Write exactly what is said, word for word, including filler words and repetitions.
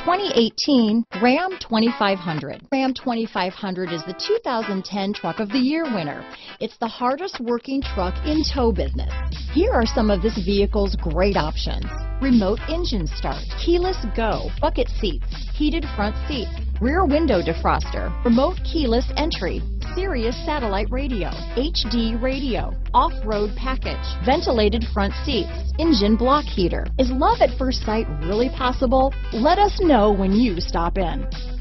twenty eighteen Ram twenty-five hundred. Ram twenty-five hundred is the two thousand ten Truck of the Year winner. It's the hardest working truck in tow business. Here are some of this vehicle's great options: remote engine start, keyless go, bucket seats, heated front seats, rear window defroster, remote keyless entry, Sirius satellite radio, H D radio, off-road package, ventilated front seats, engine block heater. Is love at first sight really possible? Let us know when you stop in.